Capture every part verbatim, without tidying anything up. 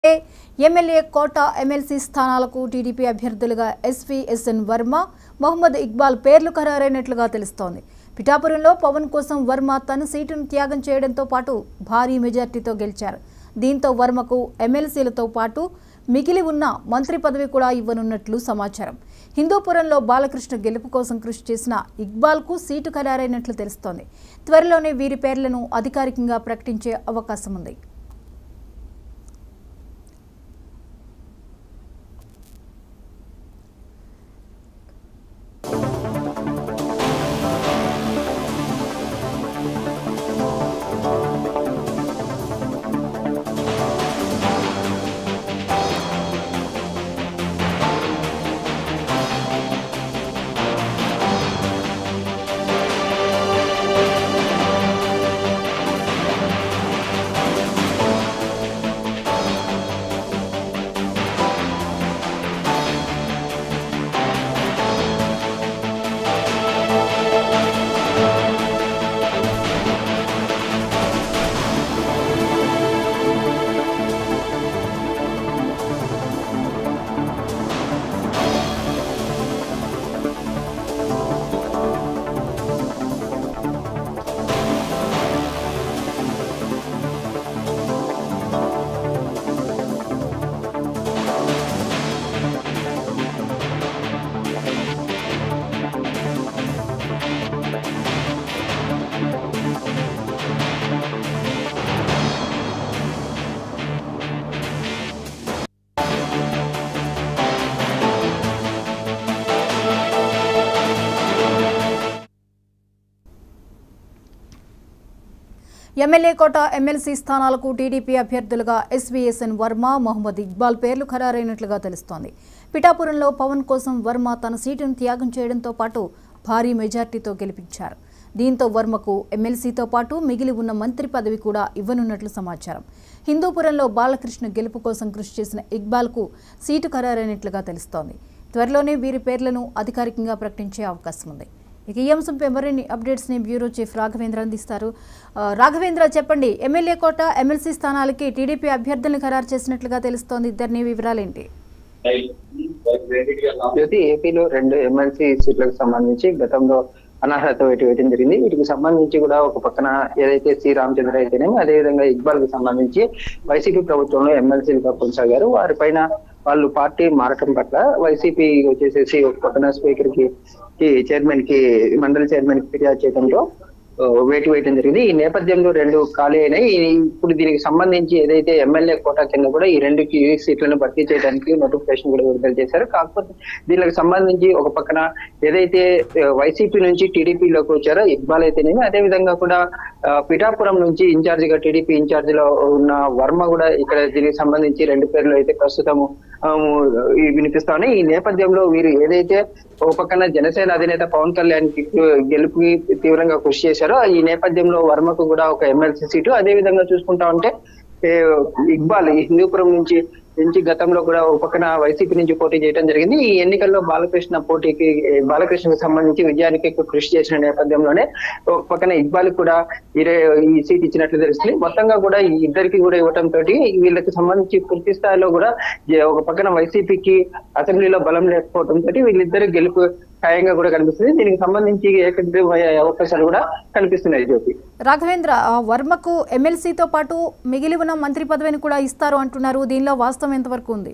MLA quota MLC స్థానాలకు టీడీపీ అభ్యర్థులుగా ఎస్వి ఎస్ఎన్ వర్మ, మొహమ్మద్ ఇక్బాల్ పేర్లు ఖరారైనట్లుగా తెలుస్తోంది. పిఠాపురంలో పవన్ కోసం వర్మ తన సీటును త్యాగం చేయడంతో పాటు భారీ మెజార్టీతో గెలిచారు. దీంతో వర్మకు ఎమ్మెల్సీలతో పాటు మిగిలి ఉన్న మంత్రి పదవి కూడా ఇవ్వనున్నట్లు సమాచారం. హిందూపురంలో బాలకృష్ణ గెలుపు కోసం కృషి చేసిన ఇక్బాల్కు సీటు ఖరారైనట్లు తెలుస్తోంది. త్వరలోనే వీరి పేర్లను అధికారికంగా ప్రకటించే అవకాశం ఉంది. ఎమ్మెల్యే కోట ఎమ్మెల్సీ స్థానాలకు టీడీపీ అభ్యర్థులుగా ఎస్వి ఎస్ఎన్ వర్మ, మొహమ్మద్ ఇక్బాల్ పేర్లు ఖరారైనట్లుగా తెలుస్తోంది. పిఠాపురంలో పవన్ కోసం వర్మ తన సీటును త్యాగం చేయడంతో పాటు భారీ మెజార్టీతో గెలిపించారు. దీంతో వర్మకు ఎమ్మెల్సీతో పాటు మిగిలి ఉన్న మంత్రి పదవి కూడా ఇవ్వనున్నట్లు సమాచారం. హిందూపురంలో బాలకృష్ణ గెలుపు కోసం కృషి చేసిన ఇక్బాల్కు సీటు ఖరారైనట్లుగా తెలుస్తోంది. త్వరలోనే వీరి పేర్లను అధికారికంగా ప్రకటించే అవకాశం ఉంది. ఇక ఈ అంశంపై మరిన్ని అప్డేట్స్ ని బ్యూరో చీఫ్ రాఘవేంద్ర అందిస్తారు. రాఘవేంద్ర, చెప్పండి, ఎమ్మెల్యే కోట ఎమ్మెల్సీ స్థానాలకి టీడీపీ అభ్యర్థులను ఖరారు చేసినట్లుగా తెలుస్తోంది. ఇద్దరిని వివరాలేంటి? ఏపీలో రెండు ఎమ్మెల్సీ సీట్లకు సంబంధించి గతంలో అనర్హత వేటు వేయడం జరిగింది. వీటికి సంబంధించి కూడా ఒక పక్కన ఏదైతే శ్రీ రామచంద్ర అయితేనేమో అదేవిధంగా ఇక్బాల్ కి సంబంధించి వైసీపీ ప్రభుత్వంలో ఎమ్మెల్సీలుగా కొనసాగారు. వారిపైన వాళ్ళు పార్టీ మారటం పట్ల వైసీపీ వచ్చేసేసి ఒక పక్కన స్పీకర్ కి చైర్మన్ కి మండలి చైర్మన్ కి ఫిర్యాదు చేయడంలో వేటు వేయడం జరిగింది. ఈ నేపథ్యంలో రెండు ఖాళీ అయినాయి. ఇప్పుడు దీనికి సంబంధించి ఏదైతే ఎమ్మెల్యే కోటా కింద కూడా ఈ రెండు సీట్లను భర్తీ చేయడానికి నోటిఫికేషన్ కూడా విడుదల చేశారు. కాకపోతే దీనికి సంబంధించి ఒక పక్కన ఏదైతే వైసీపీ నుంచి టీడీపీలోకి వచ్చారో ఇక్బాల్ అయితేనేమి, అదే విధంగా కూడా పిఠాపురం నుంచి ఇన్ఛార్జ్ గా టీడీపీ ఇన్ఛార్జ్ లో ఉన్న వర్మ కూడా ఇక్కడ దీనికి సంబంధించి రెండు పేర్లు అయితే ప్రస్తుతం వినిపిస్తా ఉన్నాయి. ఈ నేపథ్యంలో వీరు ఏదైతే ఒక పక్కన జనసేన అధినేత పవన్ కళ్యాణ్ కి గెలుపుకి తీవ్రంగా కృషి చేశారో ఈ నేపథ్యంలో వర్మకు కూడా ఒక ఎమ్మెల్సీ సీటు, అదే విధంగా చూసుకుంటా ఉంటే ఇక్బాల్ హిందూపురం నుంచి నుంచి గతంలో కూడా ఒక పక్కన వైసీపీ నుంచి పోటీ చేయడం జరిగింది. ఈ ఎన్నికల్లో బాలకృష్ణ పోటీకి బాలకృష్ణకు సంబంధించి విజయానికి కృషి చేసిన నేపథ్యంలోనే ఒక పక్కన ఇక్బాల్ కూడా ఈ సీట్ ఇచ్చినట్లు తెలుస్తుంది. మొత్తంగా కూడా ఈ ఇద్దరికి కూడా ఇవ్వటం తోటి వీళ్ళకి సంబంధించి పూర్తి స్థాయిలో కూడా ఒక పక్కన వైసీపీకి అసెంబ్లీలో బలం లేకపోవడం తోటి వీళ్ళిద్దరు గెలుపు ఖాయంగా కూడా కనిపిస్తుంది. దీనికి సంబంధించి ఏకగ్రీవమయ్యే అవకాశాలు కూడా కనిపిస్తున్నాయి. జ్యోతి, రాఘవేంద్ర, వర్మకు ఎమ్మెల్సీతో పాటు మిగిలి ఉన్న మంత్రి పదవిని కూడా ఇస్తారు అంటున్నారు. దీనిలో వాస్తవం ఎంతవరకు ఉంది?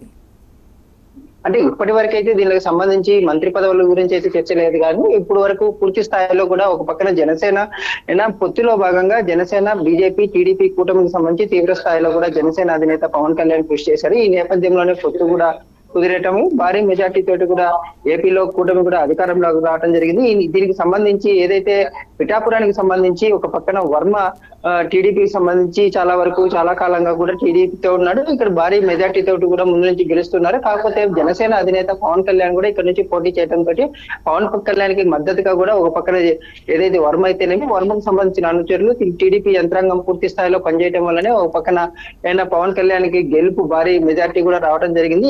అంటే ఇప్పటి వరకు అయితే దీనికి సంబంధించి మంత్రి పదవుల గురించి అయితే చర్చ లేదు, కానీ ఇప్పుడు వరకు పూర్తి స్థాయిలో కూడా ఒక పక్కన జనసేన పొత్తులో భాగంగా జనసేన బీజేపీ టీడీపీ కూటమికి సంబంధించి తీవ్ర స్థాయిలో కూడా జనసేన అధినేత పవన్ కళ్యాణ్ కృషి చేశారు. ఈ నేపథ్యంలోనే పొత్తు కూడా కుదిరేటము భారీ మెజార్టీ తోటి కూడా ఏపీలో కూటమి కూడా అధికారంలోకి రావడం జరిగింది. దీనికి సంబంధించి ఏదైతే పిఠాపురానికి సంబంధించి ఒక పక్కన వర్మ టీడీపీకి సంబంధించి చాలా వరకు చాలా కాలంగా కూడా టీడీపీతో ఉన్నాడు. ఇక్కడ భారీ మెజార్టీ తోటి కూడా ముందు నుంచి గెలుస్తున్నారు. కాకపోతే జనసేన అధినేత పవన్ కళ్యాణ్ కూడా ఇక్కడ నుంచి పోటీ చేయడం తోటి పవన్ కళ్యాణ్ కి మద్దతుగా కూడా ఒక పక్కన ఏదైతే వర్మ అయితేనేమి వర్మకు సంబంధించిన అనుచరులు టీడీపీ యంత్రాంగం పూర్తి స్థాయిలో పనిచేయడం వల్లనే ఒక పక్కన అయినా పవన్ కళ్యాణ్ కి గెలుపు భారీ మెజార్టీ కూడా రావడం జరిగింది. ఈ నేపథ్యం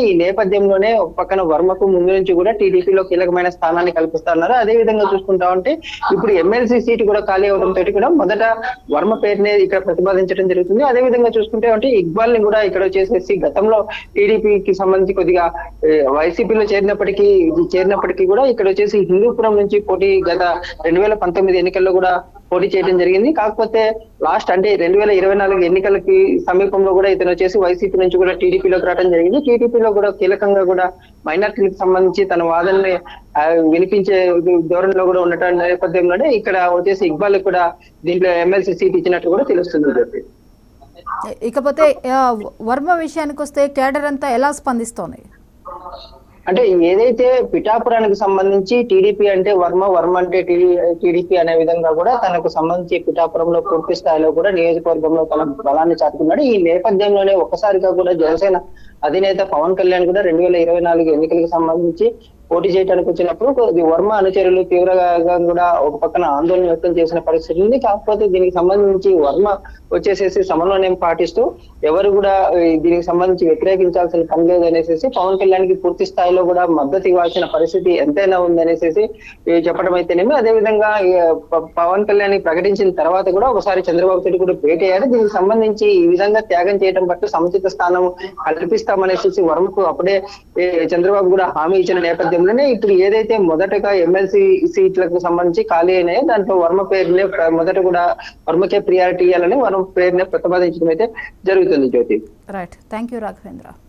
నేపథ్యంలోనే ఒక పక్కన వర్మకు ముందు నుంచి కూడా టీడీపీలో కీలకమైన స్థానాన్ని కల్పిస్తున్నారు. అదే విధంగా చూసుకుంటా ఉంటే ఇప్పుడు ఎమ్మెల్సీ సీటు కూడా ఖాళీ అవడంతో కూడా మొదట వర్మ పేరునే ఇక్కడ ప్రతిపాదించడం జరుగుతుంది. అదే విధంగా చూసుకుంటే అంటే ఇక్బాల్ ని కూడా ఇక్కడ వచ్చేసేసి గతంలో టీడీపీకి సంబంధించి కొద్దిగా వైసీపీలో చేరినప్పటికీ చేరినప్పటికీ కూడా ఇక్కడ వచ్చేసి హిందూపురం నుంచి పోటీ గత రెండు వేల పంతొమ్మిది ఎన్నికల్లో కూడా పోటీ చేయడం జరిగింది. కాకపోతే లాస్ట్ అంటే రెండు వేల ఇరవై నాలుగు ఎన్నికలకి సమీపంలో కూడా ఇతను వచ్చేసి వైసీపీ నుంచి కూడా టీడీపీలోకి రావడం జరిగింది. టీడీపీలో కూడా కీలకంగా కూడా మైనార్టీలకు సంబంధించి తన వాదనని వినిపించే ధోరణిలో కూడా ఉండటం నేపథ్యంలోనే ఇక్కడ వచ్చేసి ఇక్బాల్ కూడా దీంట్లో ఎమ్మెల్సీ సీట్ ఇచ్చినట్టు కూడా తెలుస్తుంది. ఇకపోతే వర్మ విషయానికి వస్తే కేడర్ అంతా ఎలా స్పందిస్తోంది? అంటే ఏదైతే పిఠాపురానికి సంబంధించి టీడీపీ అంటే వర్మ వర్మ అంటే టీడీపీ అనే విధంగా కూడా తనకు సంబంధించి పిఠాపురంలో పూర్తి స్థాయిలో కూడా నియోజకవర్గంలో తన బలాన్ని చాటుకున్నాడు. ఈ నేపథ్యంలోనే ఒక్కసారిగా కూడా జనసేన అధినేత పవన్ కళ్యాణ్ కూడా రెండు వేల ఇరవై నాలుగు ఎన్నికలకు సంబంధించి పోటీ చేయడానికి వచ్చినప్పుడు వర్మ అనుచరులు తీవ్రంగా కూడా ఒక పక్కన ఆందోళన వ్యక్తం చేసిన పరిస్థితి ఉంది. కాకపోతే దీనికి సంబంధించి వర్మ వచ్చేసేసి సమన్వయం పాటిస్తూ ఎవరు కూడా దీనికి సంబంధించి వ్యతిరేకించాల్సిన పని లేదనేసి పవన్ కళ్యాణ్ కి పూర్తి స్థాయిలో కూడా మద్దతు ఇవ్వాల్సిన పరిస్థితి ఎంతైనా ఉందనేసి చెప్పడం అయితేనేమి, అదే విధంగా పవన్ కళ్యాణ్ ప్రకటించిన తర్వాత కూడా ఒకసారి చంద్రబాబు తోటి కూడా భేటీ అయ్యారు. దీనికి సంబంధించి ఈ విధంగా త్యాగం చేయడం పట్ల సముచిత స్థానం కల్పిస్తామనేసి వర్మకు అప్పుడే చంద్రబాబు కూడా హామీ ఇచ్చిన నేపథ్యం ఇప్పుడు ఏదైతే మొదటగా ఎమ్మెల్సీ సీట్లకు సంబంధించి ఖాళీ అయినాయో దాంట్లో వర్మ పేరునే మొదట కూడా వర్మకే ప్రియారిటీ ఇవ్వాలని వర్మ పేరునే ప్రతిపాదించడం అయితే జరుగుతుంది. Jyothi. Right, thank you Raghavendra.